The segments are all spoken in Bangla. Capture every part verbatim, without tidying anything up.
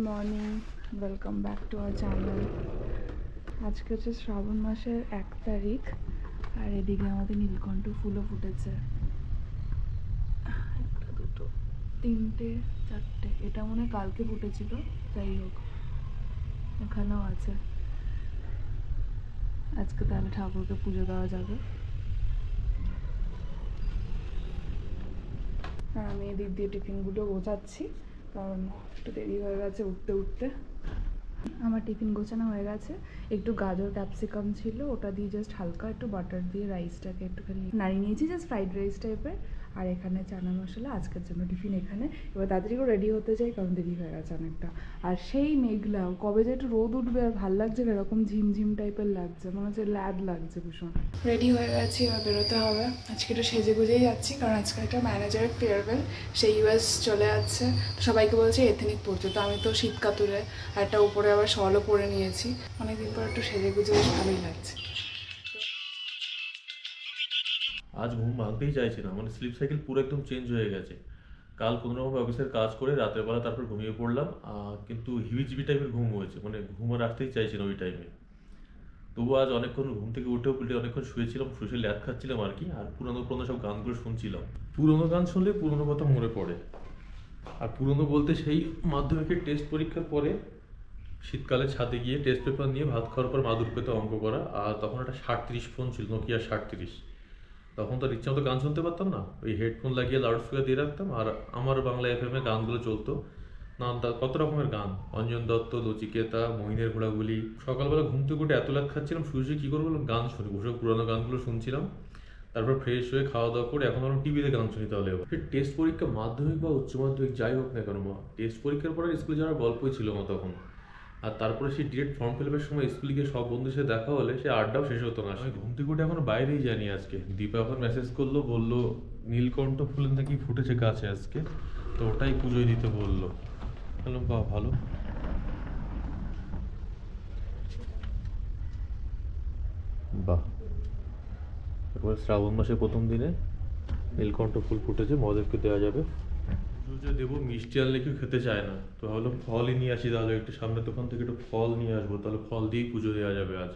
Morning, welcome back to our channel. আজকে হচ্ছে শ্রাবণ মাসের এক তারিখ, আর এদিকে আমাদের নীলকণ্ঠ ফুলও ফুটেছে। একটা, দুটো, তিনটে, চারটে। এটা মনে হয় কালকে ফুটেছিল, যাই হোক এখানেও আছে। আজকে তাহলে ঠাকুরকে পুজো দেওয়া যাবে। আর আমি এদিক দিয়ে টিফিনগুলো গোছাচ্ছি, কারণ একটু দেরি হয়ে গেছে উঠতে উঠতে। আমার টিফিন গোছানো হয়ে গেছে। একটু গাজর ক্যাপসিকাম ছিল, ওটা দিয়ে জাস্ট হালকা একটু বাটার দিয়ে রাইসটাকে একটুখানি নাড়িয়ে নিয়েছি, জাস্ট ফ্রাইড রাইস টাইপের। আর এখানে চানা মশলা, আজকের জন্য টিফিন এখানে। এবার তাড়াতাড়ি করে রেডি হতে চাই, কারণ দেরি হয়ে গেছে অনেকটা। আর সেই মেঘলা, কবে যে একটু রোদ উঠবে আর ভাল লাগছে না, এরকম ঝিমঝিম টাইপের লাগছে, মনে হচ্ছে ল্যাদ লাগছে ভীষণ। রেডি হয়ে গেছি, এবার বেরোতে হবে। আজকে একটু সেজে গুজেই যাচ্ছি, কারণ আজকে একটা ম্যানেজারের ফেয়ারওয়েল, সে ইউএস চলে যাচ্ছে। তো সবাইকে বলছে এথেনিক পরতে, তো আমি তো শীত কাতুরে আর একটা উপরে আবার শলও পরে নিয়েছি। অনেকদিন পর একটু সেজে গুজে বেশ ভালোই লাগছে। আজ ঘুম ভাঙতেই চাইছি না, মানে স্লিপ সাইকেল পুরো একদম চেঞ্জ হয়ে গেছে। কাল কোনোরকম অফিসের কাজ করে রাতের বেলা তারপর ঘুমিয়ে পড়লাম, কিন্তু হিবিজিবি টাইপের ঘুম হয়েছে, মানে ঘুম আর আসতেই চাইছি না ওই টাইমে। তবু আজ অনেকক্ষণ ঘুম থেকে উঠেও উল্টে অনেকক্ষণ শুয়েছিলাম, শুয়ে ল্যাদ খাচ্ছিলাম আর কি। আর পুরোনো পুরোনো সব গানগুলো শুনছিলাম। পুরোনো গান শুনলে পুরোনো কথা মনে পড়ে। আর পুরোনো বলতে সেই মাধ্যমিকের টেস্ট পরীক্ষার পরে শীতকালে ছাদে গিয়ে টেস্ট পেপার নিয়ে ভাত খাওয়ার পর মাদুর পেতে অঙ্ক করা। আর তখন একটা ষাটত্রিশ ফোন ছিল, নোকিয়া ষাটত্রিশ। তখন তো ইচ্ছা মতো গান শুনতে পারতাম না, ওই হেডফোন লাগিয়ে লাউড স্পিকার দিয়ে রাখতাম, আর আমার বাংলা এফ এম এ গানগুলো চলতো। না কত রকমের গান, অঞ্জন দত্ত, নচিকেতা, মহিনের ঘোড়াগুলি। সকালবেলা ঘুম থেকে উঠে এত লাগ খাচ্ছিলাম, শুয়ে শুয়ে কী করবো, গান শুনি, বসে পুরোনো গানগুলো শুনছিলাম। তারপর ফ্রেশ হয়ে খাওয়া দাওয়া করে এখন আমরা টিভিতে গান শুনি। তাহলে টেস্ট পরীক্ষা, মাধ্যমিক বা উচ্চ মাধ্যমিক যাই হোক না কেন, টেস্ট পরীক্ষার পরে স্কুলে যাওয়ার গল্পই ছিল না তখন। আর তারপরে সেই ডিরেক্ট ফর্ম ফিল আপের সময় স্কুলে গিয়ে সব বন্ধুর সাথে দেখা হলে সে আড্ডাও শেষ হতো না। আমি ঘুম থেকে উঠে এখন বাইরেই জানি। আজকে দীপা এখন মেসেজ করলো, বললো নীলকণ্ঠ ফুলের নাকি ফুটেছে গাছে আজকে, তো ওটাই পুজোয় দিতে বললো। বললাম বাহ, ভালো। বাহ, এবার শ্রাবণ মাসের প্রথম দিনে নীলকণ্ঠ ফুল ফুটেছে, মদেরকে দেওয়া যাবে। পুজো দেবো, মিষ্টি আনলে কেউ খেতে চায় না, তো ভাবলাম ফলই নিয়ে আসি। তাহলে একটু সামনের দোকান থেকে একটু ফল নিয়ে আসবো, তাহলে ফল দিয়েই পুজো দেওয়া যাবে আজ।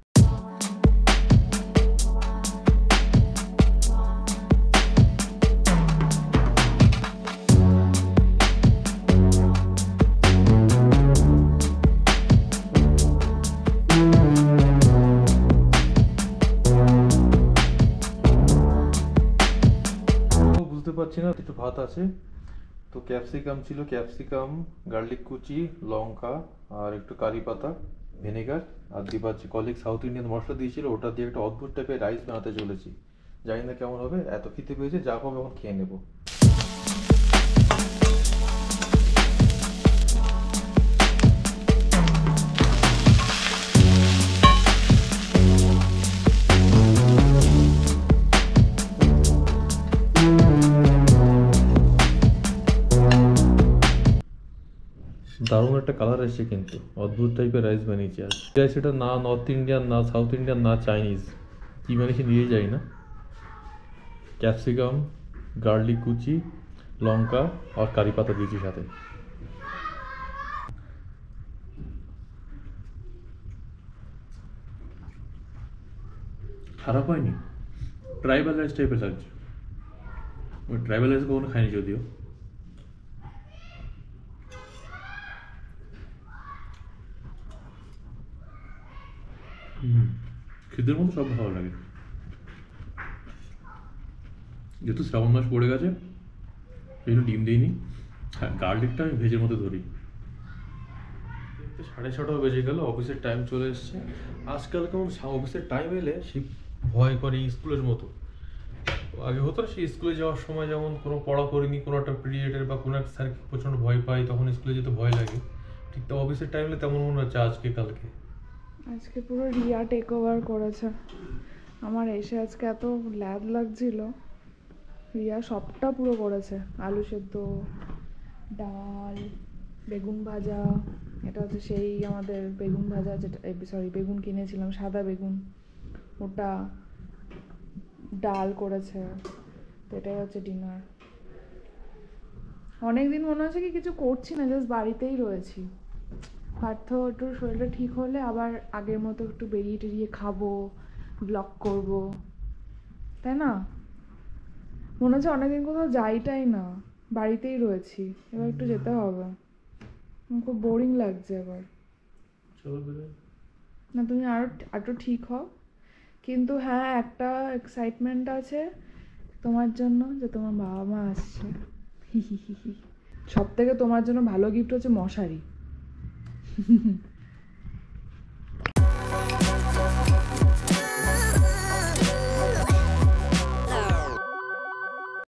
বুঝতে পারছি না, একটু ভাত আছে তো, ক্যাপসিকাম ছিল, ক্যাপসিকাম, গার্লিক কুচি, লঙ্কা আর একটু কারি পাতা, ভিনেগার। আর দিবাচ্ছি কলিগ সাউথ ইন্ডিয়ান মশলা দিয়েছিল, ওটা দিয়ে একটা অদ্ভুত টাইপের রাইস বানাতে চলেছি। জানি না কেমন হবে, এত খিদে পেয়েছে, যা পাবো এখন খেয়ে নেবো। দারুণ একটা কালার এসেছে, কিন্তু অদ্ভুত টাইপের রাইস বানিয়েছি আজ। সেটা না নর্থ ইন্ডিয়ান, না সাউথ ইন্ডিয়ান, না চাইনিজ, কী বানিয়েছি নিয়ে যাই না। ক্যাপসিকাম, গার্লিক কুচি, লঙ্কা আর কারি পাতা দিয়েছি সাথে। খারাপ হয়নি, ট্রাইবাল রাইস টাইপের লাগছে। ওই ট্রাইবাল রাইস কখনো খাইনি যদিও। হুম, খিদের মতো সব ভালো লাগে। যেহেতু শ্রাবণ মাস পড়ে গেছে এই জন্য ডিম দিইনি। হ্যাঁ, গার্লিকটা আমি ভেজের মতো ধরি। সাড়ে ছটাও বেজে গেল, অফিসের টাইম চলে এসছে। আজকাল কেমন অফিসের টাইম এলে সে ভয় করে স্কুলের মতো। আগে হতো না, সেই স্কুলে যাওয়ার সময় যেমন কোনো পড়া করিনি, কোনো একটা পিরিয়ডের বা কোনো একটা স্যার প্রচণ্ড ভয় পাই, তখন স্কুলে যেতে ভয় লাগে। ঠিক তো অফিসের টাইমে তেমন মনে হচ্ছে আজকে কালকে। আজকে পুরো রিয়া টেক ওভার করেছে। আমার এসে আজকে এত ল্যাদ লাগছিল, রিয়া সবটা পুরো করেছে। আলু সেদ্ধ, ডাল, বেগুন ভাজা। এটা হচ্ছে সেই আমাদের বেগুন ভাজা, যেটা সরি বেগুন কিনেছিলাম, সাদা বেগুন, ওটা। ডাল করেছে, তো এটাই হচ্ছে ডিনার। অনেকদিন মনে হচ্ছে কি কিছু করছি না, জাস্ট বাড়িতেই রয়েছি। পার্থ একটু শরীরটা ঠিক হলে আবার আগের মতো একটু বেরিয়ে টেরিয়ে খাবো, ব্লগ করব, তাই না? মনে হচ্ছে অনেকদিন কোথাও যাইটাই না, বাড়িতেই রয়েছি, এবার একটু যেতে হবে। আমার খুব বোরিং লাগছে এবার। চলো বেরোই। না, তুমি আরো একটু ঠিক হও। কিন্তু হ্যাঁ, একটা এক্সাইটমেন্ট আছে তোমার জন্য, যে তোমার বাবা মা আসছে। সব থেকে তোমার জন্য ভালো গিফট হচ্ছে মশারি।